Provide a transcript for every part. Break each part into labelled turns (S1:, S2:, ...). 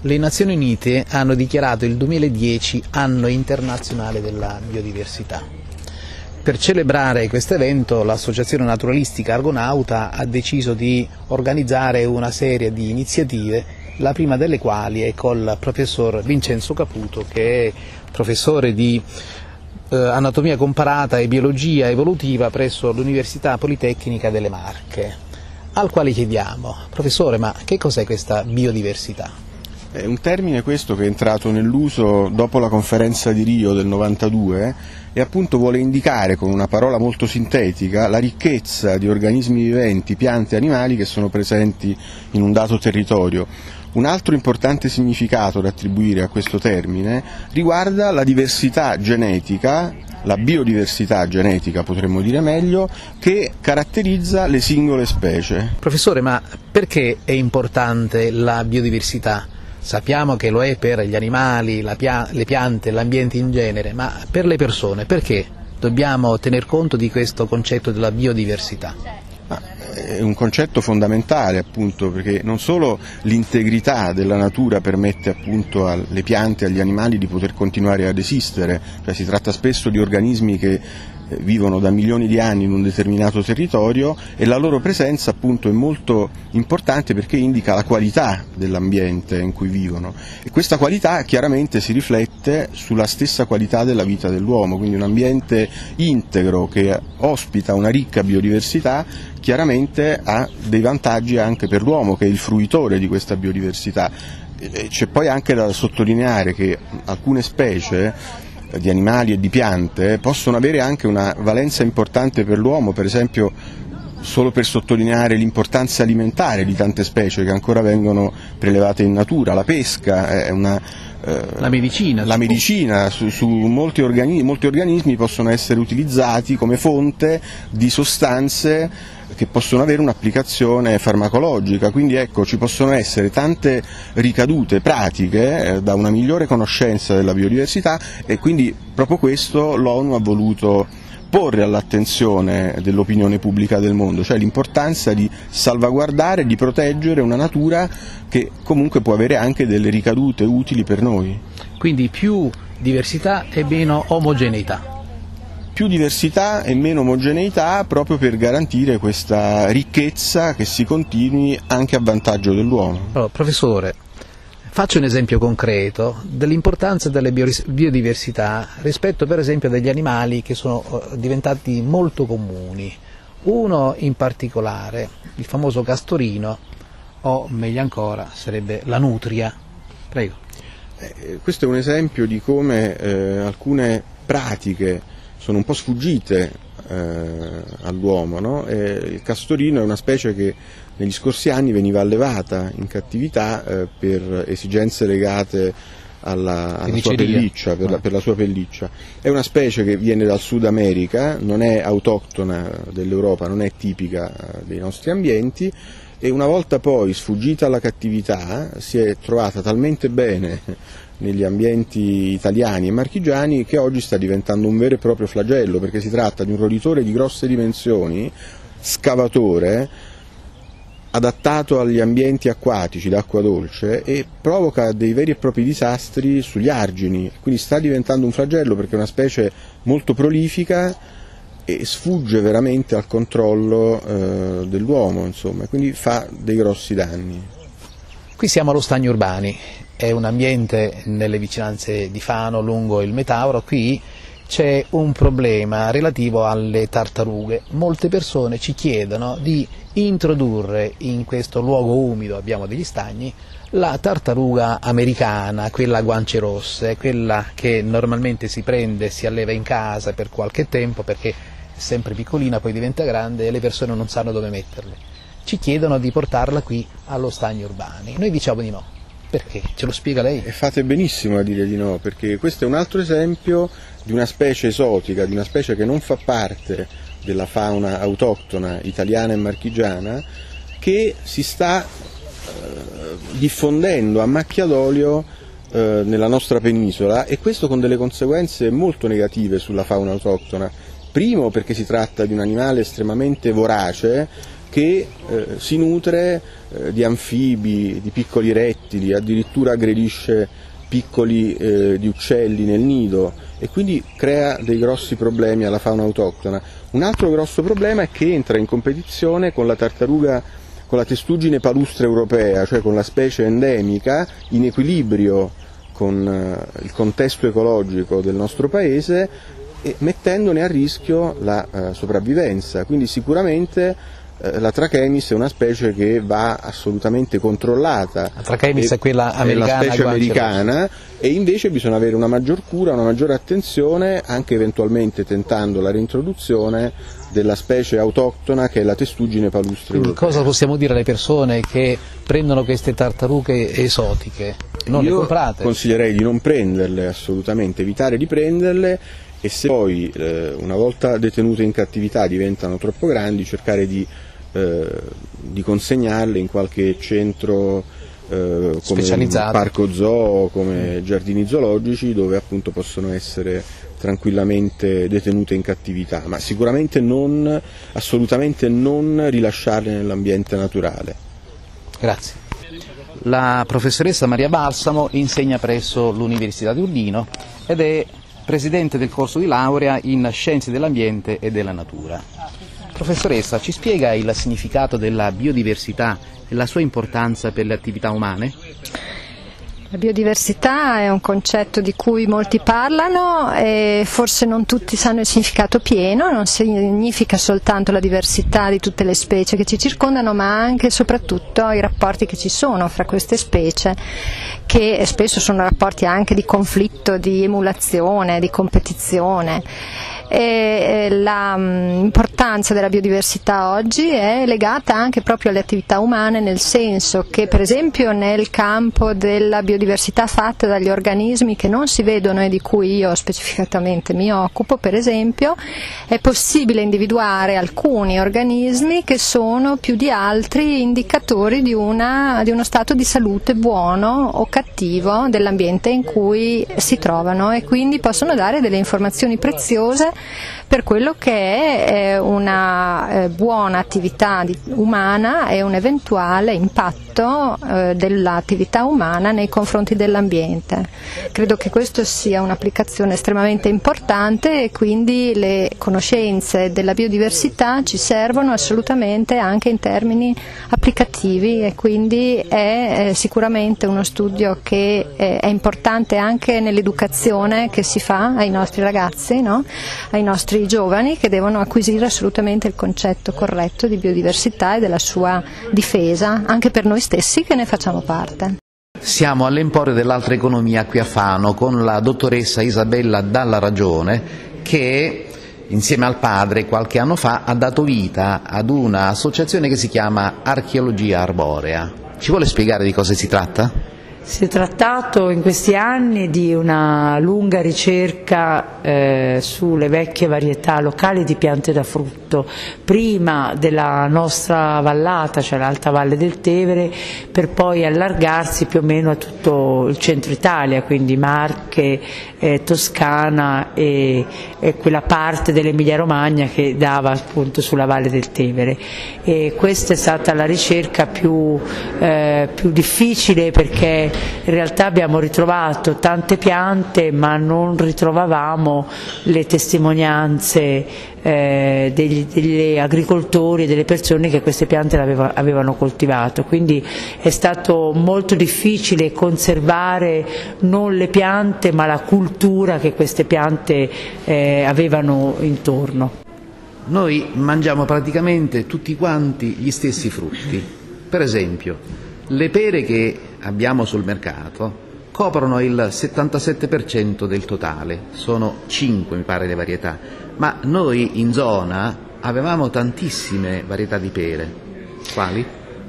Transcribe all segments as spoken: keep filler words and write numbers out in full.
S1: Le Nazioni Unite hanno dichiarato il duemiladieci anno internazionale della biodiversità. Per celebrare questo evento l'Associazione Naturalistica Argonauta ha deciso di organizzare una serie di iniziative, la prima delle quali è col professor Vincenzo Caputo, che è professore di eh, anatomia comparata e biologia evolutiva presso l'Università Politecnica delle Marche, al quale chiediamo: professore, ma che cos'è questa biodiversità?
S2: È un termine questo che è entrato nell'uso dopo la conferenza di Rio del novantadue e appunto vuole indicare con una parola molto sintetica la ricchezza di organismi viventi, piante e animali che sono presenti in un dato territorio. Un altro importante significato da attribuire a questo termine riguarda la diversità genetica, la biodiversità genetica potremmo dire meglio, che caratterizza le singole specie.
S1: Professore, ma perché è importante la biodiversità? Sappiamo che lo è per gli animali, la pia- le piante, l'ambiente in genere, ma per le persone perché dobbiamo tener conto di questo concetto della biodiversità?
S2: È un concetto fondamentale, appunto, perché non solo l'integrità della natura permette appunto alle piante e agli animali di poter continuare ad esistere, cioè si tratta spesso di organismi che vivono da milioni di anni in un determinato territorio e la loro presenza appunto è molto importante perché indica la qualità dell'ambiente in cui vivono e questa qualità chiaramente si riflette sulla stessa qualità della vita dell'uomo, quindi un ambiente integro che ospita una ricca biodiversità chiaramente ha dei vantaggi anche per l'uomo che è il fruitore di questa biodiversità. C'è poi anche da sottolineare che alcune specie di animali e di piante possono avere anche una valenza importante per l'uomo, per esempio solo per sottolineare l'importanza alimentare di tante specie che ancora vengono prelevate in natura, la pesca è una eh,
S1: la medicina,
S2: la medicina su, su molti, organi- molti organismi possono essere utilizzati come fonte di sostanze che possono avere un'applicazione farmacologica, quindi ecco ci possono essere tante ricadute pratiche eh, da una migliore conoscenza della biodiversità e quindi proprio questo l'ONU ha voluto porre all'attenzione dell'opinione pubblica del mondo, cioè l'importanza di salvaguardare e di proteggere una natura che comunque può avere anche delle ricadute utili per noi.
S1: Quindi più diversità e meno omogeneità.
S2: Più diversità e meno omogeneità proprio per garantire questa ricchezza che si continui anche a vantaggio dell'uomo.
S1: Allora, professore, faccio un esempio concreto dell'importanza delle biodiversità rispetto per esempio degli animali che sono diventati molto comuni. Uno in particolare, il famoso castorino, o meglio ancora sarebbe la nutria. Prego.
S2: Eh, questo è un esempio di come eh, alcune pratiche sono un po' sfuggite eh, all'uomo, no? E il castorino è una specie che negli scorsi anni veniva allevata in cattività eh, per esigenze legate alla, alla sua pelliccia, per la, per la sua pelliccia. È una specie che viene dal Sud America, non è autoctona dell'Europa, non è tipica dei nostri ambienti e una volta poi sfuggita alla cattività si è trovata talmente bene negli ambienti italiani e marchigiani che oggi sta diventando un vero e proprio flagello, perché si tratta di un roditore di grosse dimensioni, scavatore, adattato agli ambienti acquatici d'acqua dolce e provoca dei veri e propri disastri sugli argini, quindi sta diventando un flagello perché è una specie molto prolifica e sfugge veramente al controllo eh, dell'uomo, insomma, quindi fa dei grossi danni.
S1: Qui siamo allo Stagno Urbani, è un ambiente nelle vicinanze di Fano, lungo il Metauro. Qui c'è un problema relativo alle tartarughe. Molte persone ci chiedono di introdurre in questo luogo umido, abbiamo degli stagni, la tartaruga americana, quella a guance rosse, quella che normalmente si prende e si alleva in casa per qualche tempo perché è sempre piccolina, poi diventa grande e le persone non sanno dove metterle. Ci chiedono di portarla qui allo Stagno Urbani. Noi diciamo di no. Perché? Ce lo spiega lei?
S2: E fate benissimo a dire di no, perché questo è un altro esempio di una specie esotica, di una specie che non fa parte della fauna autoctona italiana e marchigiana, che si sta eh, diffondendo a macchia d'olio eh, nella nostra penisola e questo con delle conseguenze molto negative sulla fauna autoctona. Primo perché si tratta di un animale estremamente vorace, che eh, si nutre eh, di anfibi, di piccoli rettili, addirittura aggredisce piccoli eh, di uccelli nel nido e quindi crea dei grossi problemi alla fauna autoctona. Un altro grosso problema è che entra in competizione con la tartaruga, con la testuggine palustre europea, cioè con la specie endemica, in equilibrio con eh, il contesto ecologico del nostro paese, e mettendone a rischio la eh, sopravvivenza. Quindi sicuramente eh, la Trachemis è una specie che va assolutamente controllata.
S1: La Trachemis
S2: è,
S1: è quella americana,
S2: è la specie americana, e invece bisogna avere una maggior cura, una maggiore attenzione, anche eventualmente tentando la reintroduzione della specie autoctona che è la testuggine palustre
S1: Quindi
S2: europea.
S1: cosa possiamo dire alle persone che prendono queste tartarughe esotiche? Non
S2: Io
S1: le comprate?
S2: Consiglierei di non prenderle, assolutamente, evitare di prenderle, e se poi eh, una volta detenute in cattività diventano troppo grandi, cercare di, eh, di consegnarle in qualche centro eh, come un parco zoo, come giardini zoologici, dove appunto possono essere tranquillamente detenute in cattività, ma sicuramente non, assolutamente non rilasciarle nell'ambiente naturale.
S1: Grazie. La professoressa Maria Balsamo insegna presso l'Università di Urbino ed è presidente del corso di laurea in Scienze dell'Ambiente e della Natura. Professoressa, ci spiega il significato della biodiversità e la sua importanza per le attività umane?
S3: La biodiversità è un concetto di cui molti parlano e forse non tutti sanno il significato pieno. Non significa soltanto la diversità di tutte le specie che ci circondano, ma anche e soprattutto i rapporti che ci sono fra queste specie, che spesso sono rapporti anche di conflitto, di emulazione, di competizione. E l'importanza della biodiversità oggi è legata anche proprio alle attività umane, nel senso che per esempio nel campo della biodiversità fatta dagli organismi che non si vedono e di cui io specificatamente mi occupo, per esempio, è possibile individuare alcuni organismi che sono più di altri indicatori di, una, di uno stato di salute buono o cattivo dell'ambiente in cui si trovano, e quindi possono dare delle informazioni preziose per quello che è una buona attività umana e un eventuale impatto dell'attività umana nei confronti dell'ambiente. Credo che questo sia un'applicazione estremamente importante, e quindi le conoscenze della biodiversità ci servono assolutamente anche in termini applicativi, e quindi è sicuramente uno studio che è importante anche nell'educazione che si fa ai nostri ragazzi, no? Ai nostri giovani, che devono acquisire assolutamente il concetto corretto di biodiversità e della sua difesa, anche per noi stessi che ne facciamo parte.
S1: Siamo all'emporio dell'altra economia qui a Fano con la dottoressa Isabella Dalla Ragione, che insieme al padre qualche anno fa ha dato vita ad un'associazione che si chiama Archeologia Arborea. Ci vuole spiegare di cosa si tratta?
S4: Si è trattato in questi anni di una lunga ricerca eh, sulle vecchie varietà locali di piante da frutto, prima della nostra vallata, cioè l'Alta Valle del Tevere, per poi allargarsi più o meno a tutto il centro Italia, quindi Marche, eh, Toscana e, e quella parte dell'Emilia Romagna che dava appunto sulla Valle del Tevere. E questa è stata la ricerca più, eh, più difficile, perché in realtà abbiamo ritrovato tante piante ma non ritrovavamo le testimonianze eh, degli, degli agricoltori e delle persone che queste piante aveva, avevano coltivato, quindi è stato molto difficile conservare non le piante ma la cultura che queste piante eh, avevano intorno.
S1: Noi mangiamo praticamente tutti quanti gli stessi frutti. Per esempio, le pere che abbiamo sul mercato coprono il settantasette per cento del totale, sono cinque mi pare le varietà, ma noi in zona avevamo tantissime varietà di pere. Quali?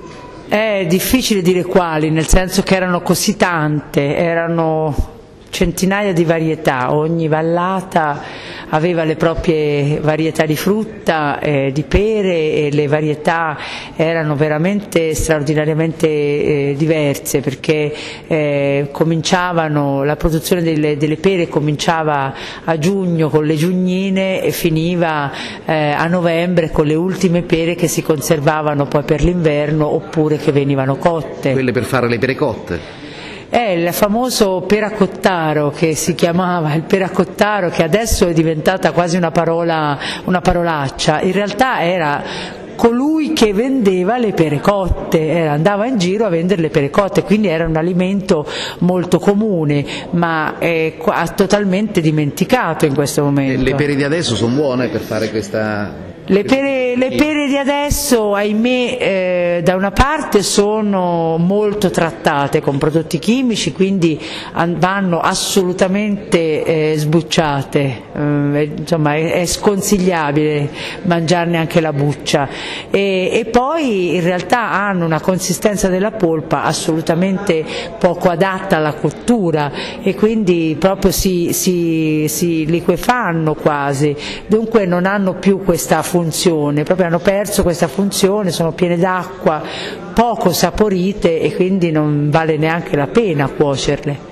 S4: È difficile dire quali, nel senso che erano così tante, erano centinaia di varietà, ogni vallata aveva le proprie varietà di frutta, eh, di pere, e le varietà erano veramente straordinariamente eh, diverse, perché eh, cominciavano, la produzione delle, delle pere cominciava a giugno con le giugnine e finiva eh, a novembre con le ultime pere che si conservavano poi per l'inverno oppure che venivano cotte.
S1: Quelle per fare le pere cotte?
S4: È il famoso peracottaro, che si chiamava il peracottaro, che adesso è diventata quasi una parola, una parolaccia. In realtà era colui che vendeva le pere cotte, era, andava in giro a vendere le pere cotte, quindi era un alimento molto comune, ma è totalmente dimenticato in questo momento.
S1: Le pere di adesso sono buone per fare questa...
S4: Le pere, le pere di adesso, ahimè, eh, da una parte sono molto trattate con prodotti chimici, quindi vanno assolutamente eh, sbucciate, eh, insomma è, è sconsigliabile mangiarne anche la buccia, e, e poi in realtà hanno una consistenza della polpa assolutamente poco adatta alla cottura e quindi proprio si, si, si liquefanno quasi, dunque non hanno più questa funzione. funzione, proprio hanno perso questa funzione, sono piene d'acqua, poco saporite e quindi non vale neanche la pena cuocerle.